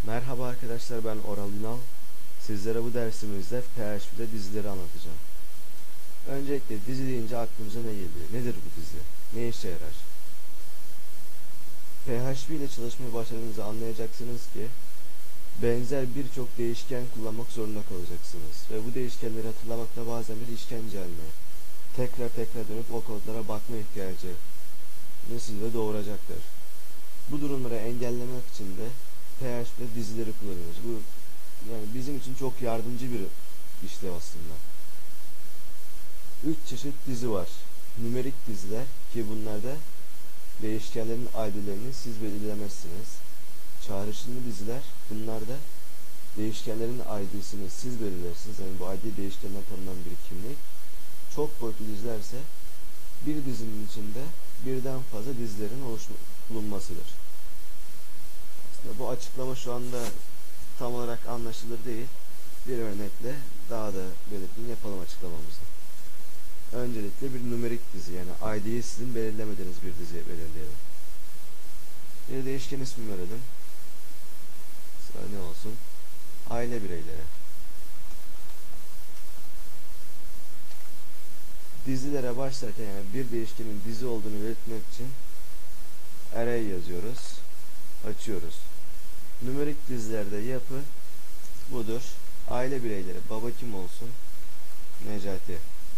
Merhaba arkadaşlar, ben Oral Ünal. Sizlere bu dersimizde PHP'de dizileri anlatacağım. Öncelikle dizi deyince aklımıza ne geliyor? Nedir bu dizi? Ne işe yarar? PHP ile çalışmaya başladığınızda anlayacaksınız ki benzer birçok değişken kullanmak zorunda kalacaksınız. Ve bu değişkenleri hatırlamakta bazen bir işkence haline. Tekrar dönüp o kodlara bakma ihtiyacı sizi doğuracaktır. Bu durumları engellemek için de PHP'de dizileri kullanıyoruz. Bu yani bizim için çok yardımcı bir işlev aslında. 3 çeşit dizi var. Nümerik diziler ki bunlarda değişkenlerin ID'lerini siz belirlemezsiniz. Çağrışımlı diziler, bunlarda değişkenlerin ID'sini siz belirlersiniz. Yani bu ID değişkenden tanınan bir kimlik. Çok boyutlu dizilerse bir dizinin içinde birden fazla dizilerin bulunmasıdır. Bu açıklama şu anda tam olarak anlaşılır değil. Bir örnekle daha da belirgin yapalım açıklamamızı. Öncelikle bir numerik dizi, yani ID'yi sizin belirlemediğiniz bir diziye belirleyelim. Bir değişken ismi verelim. Sıra ne olsun? Aile bireyleri. Dizilere başlarken, yani bir değişkenin dizi olduğunu belirtmek için array yazıyoruz. Açıyoruz. Nümerik dizilerde yapı budur. Aile bireyleri. Baba kim olsun? Necati.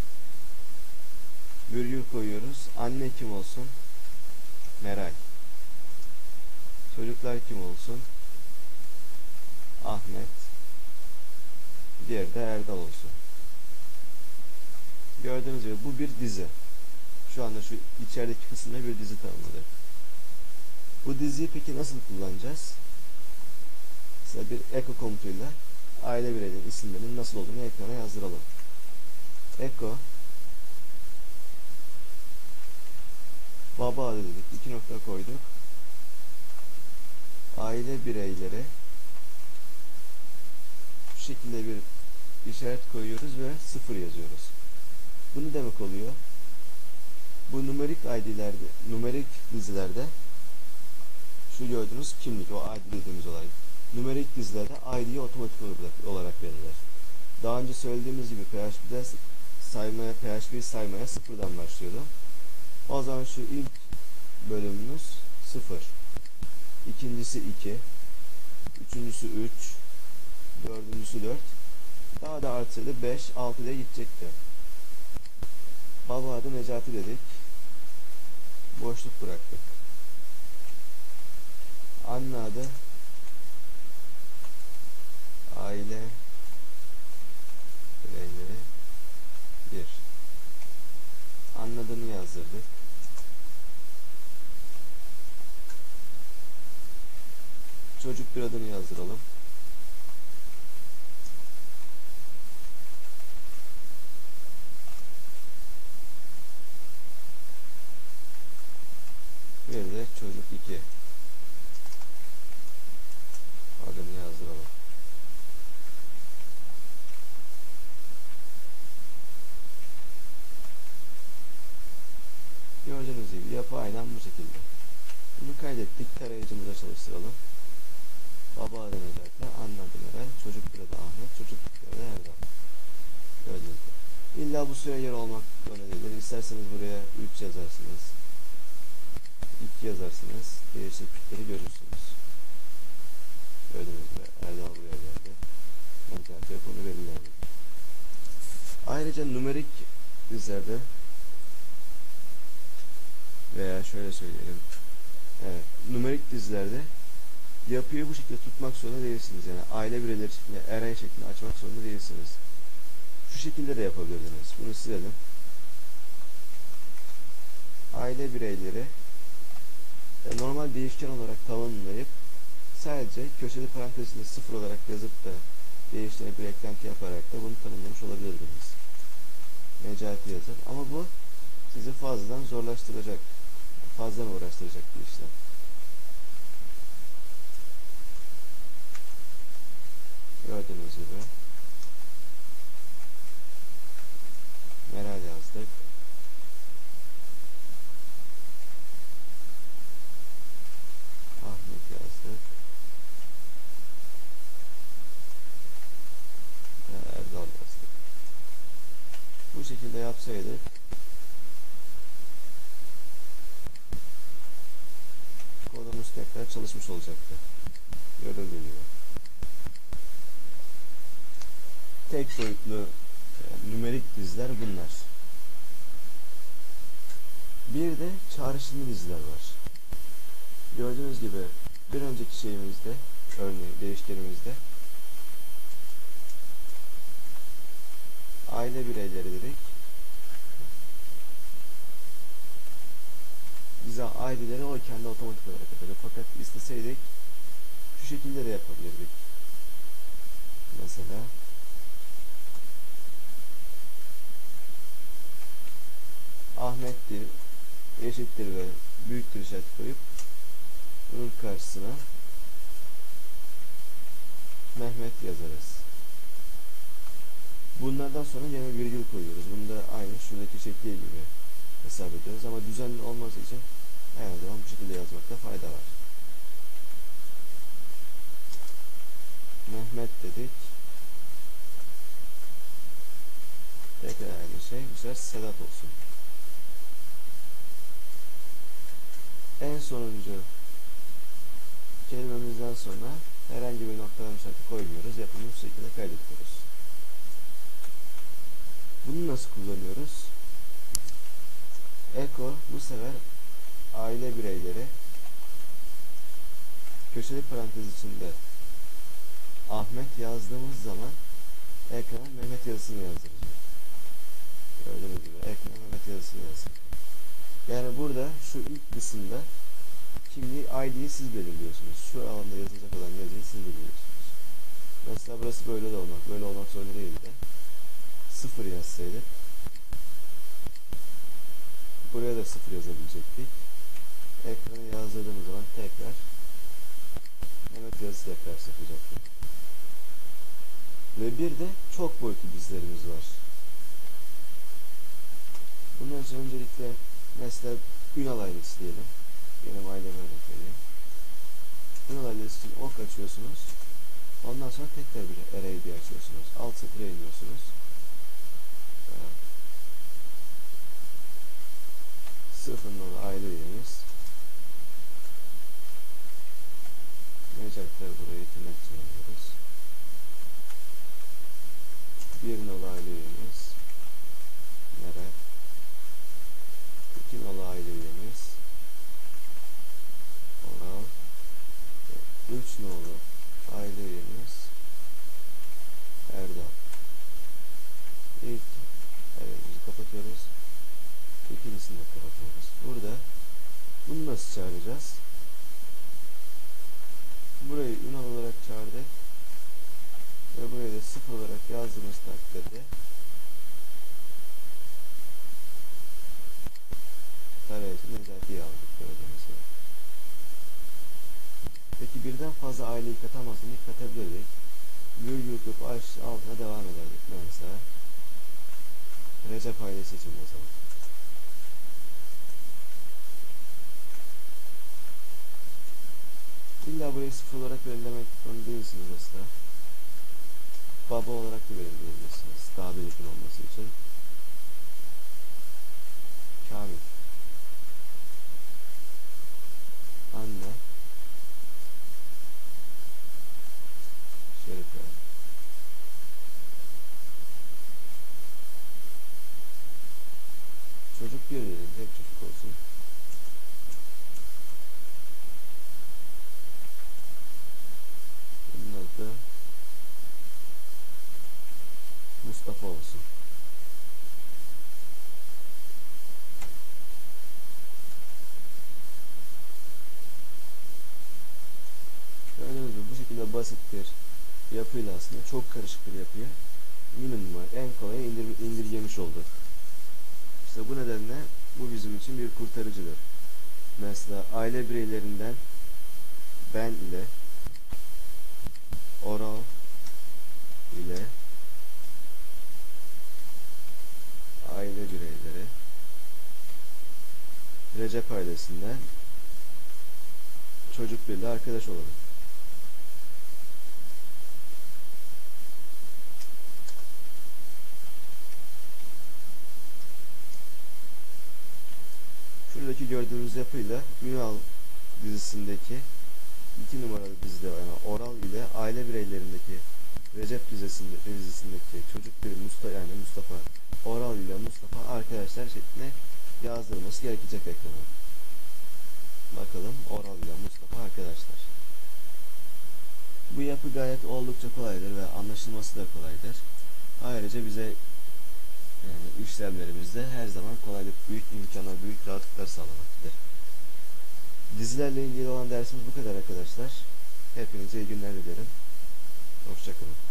Virgül koyuyoruz. Anne kim olsun? Meral. Çocuklar kim olsun? Ahmet. Diğeri de Erdal olsun. Gördüğünüz gibi bu bir dizi. Şu anda şu içerideki kısımda bir dizi tanımladık. Bu diziyi peki nasıl kullanacağız? Mesela bir echo komutuyla aile bireylerinin isimlerinin nasıl olduğunu ekrana yazdıralım. Echo baba adı dedik. 2 nokta koyduk. Aile bireyleri bu şekilde bir işaret koyuyoruz ve 0 yazıyoruz. Bu ne demek oluyor? Bu numerik ID'lerde, numerik dizilerde şu gördüğünüz kimlik, o ID dediğimiz olay. Numerik dizilerde ID'yi otomatik olarak belirler. Daha önce söylediğimiz gibi PHP'de PHP'yi saymaya sıfırdan başlıyordu. O zaman şu ilk bölümümüz 0. İkincisi 2. Üçüncüsü 3. Dördüncüsü 4. Daha da artsaydı 5, 6 diye gidecekti. Baba adı Necati dedik. Boşluk bıraktık. Anne adı aile bireyleri 1. Anne adını yazdırdık. Çocuk bir adını yazdıralım. Bir de çocuk 2 adını yazdıralım. Gördüğünüz gibi yapı aynen bu şekilde. Bunu kaydettik. Tarayıcımıza çalıştıralım. Baba adı Necati, anne adı Meral, çocuk bir adı Ahmet, çocuk bir adı Erdal. Gördüğünüz gibi. İlla bu süre yer olmak zorunda değildir. İsterseniz buraya 3 yazarsınız. 2 yazarsınız. Değişiklikleri görürsünüz. Gördüğünüz gibi Erdal buraya geldi. Necati yok, onu belirledik. Ayrıca numerik dizilerde veya şöyle söyleyelim. Evet, numerik dizilerde yapıyı bu şekilde tutmak zorunda değilsiniz. Yani aile bireyleri şeklinde, array şeklinde açmak zorunda değilsiniz. Şu şekilde de yapabilirsiniz. Bunu silelim. Aile bireyleri normal değişken olarak tanımlayıp sadece köşeli parantezinde 0 olarak yazıp da değişkene bir eklenti yaparak da bunu tanımlamış olabilirdiniz. Necati yazar. Ama bu sizi fazladan zorlaştıracak, fazladan uğraştıracak bir işlem. Gördüğünüz gibi Meral yazdık. Ahmet yazdık. şekilde yapsaydık kodumuz tekrar çalışmış olacaktı. Görüldüğü gibi. Tek boyutlu nümerik diziler bunlar. Bir de çağrışımlı diziler var. Gördüğünüz gibi bir önceki şeyimizde, örneğin değişkenimizde aile bireyleri dedik. Bize aileleri o kendi otomatik olarak yapacak. Fakat isteseydik şu şekilde de yapabilirdik. Mesela Ahmet'tir, eşittir ve büyüktür işareti koyup bunun karşısına Mehmet yazarız. Bunlardan sonra yine virgül koyuyoruz. Bunu da aynı şuradaki şekli gibi hesap ediyoruz ama düzenli olması için her zaman bu şekilde yazmakta fayda var. Mehmet dedik. Tekrar aynı şey. Bu sefer Sedat olsun. En sonuncu kelimemizden sonra herhangi bir noktalama işareti koymuyoruz. Yapımını bu şekilde kaydediyoruz. Bunu nasıl kullanıyoruz? Eko bu sefer aile bireyleri köşeli parantez içinde Ahmet yazdığımız zaman ekrana Mehmet yazısını yazdıracak. Gördüğünüz gibi ekrana Mehmet yazısını yazdıracak. Yani burada şu ilk kısımda kimliği ID'yi siz belirliyorsunuz. Şu alanda yazılacak olan yazıyı siz belirliyorsunuz. Mesela burası böyle de olmak, böyle olmak zorunda değil de 0 yazsaydık buraya da 0 yazabilecektik. Ekrana yazdırdığımız zaman tekrar Mehmet yazısı tekrar yapacaktı. Ve bir de çok boyutlu dizilerimiz var. Bunun için öncelikle mesela Ünal ailesi diyelim. Benim aileme örnek vereyim. Ünal ailesi için ok açıyorsunuz. Ondan sonra tekrar bir array diye açıyorsunuz. Alt satıra iniyorsunuz. Sıfır nolu aile üyemiz. Necatlar burayı tırnak için alıyoruz. Bir nolu aile üyemiz. Meral. 2 nolu aile üyemiz. Oral. 3 nolu aile üyemiz. Erdal. İlk arayımızı kapatıyoruz. İkincisini de kapatıyoruz. Burada bunu nasıl çağıracağız? Burayı Ünal olarak çağırdık. Ve burayı da 0 olarak yazdığımız takdirde tarayıcı Necati'yi aldık gördüğünüz gibi. Peki birden fazla aileyi katamazsak katabilirdik. Virgül koyup altına devam ederdik. Mesela Recep ailesi için yazalım. İlla burayı 0 olarak belirlemek zorunda değilsiniz mesela. Baba olarak da belirleyebilirsiniz. Daha belirgin olması için. Kamil. Anne. Şerife. Çocuk bir diyelim. Tek çocuk olsun. Bunun adı Mustafa olsun. Gördüğünüz gibi bu şekilde basit bir yapıyla aslında çok karışık bir yapıyı minimuma en kolay indirgemiş olduk. İşte bu nedenle bu bizim için bir kurtarıcıdır. Mesela aile bireylerinden ben ile Oral ile aile bireyleri Recep ailesinden çocuk birle arkadaş olalım. şuradaki gördüğünüz yapıyla Ünal dizisindeki 2 numaralı dizide yani Oral ile aile bireylerindeki Recep dizisindeki çocuk bir Mustafa Oral ile Mustafa arkadaşlar şeklinde yazdırılması gerekecek ekrana. Bakalım Oral ile Mustafa arkadaşlar. Bu yapı gayet oldukça kolaydır ve anlaşılması da kolaydır. Ayrıca bize işlemlerimizde her zaman kolaylık, büyük imkanlar, büyük rahatlıklar sağlamaktadır. Dizilerle ilgili olan dersimiz bu kadar arkadaşlar. Hepinize iyi günler dilerim. Hoşça kalın.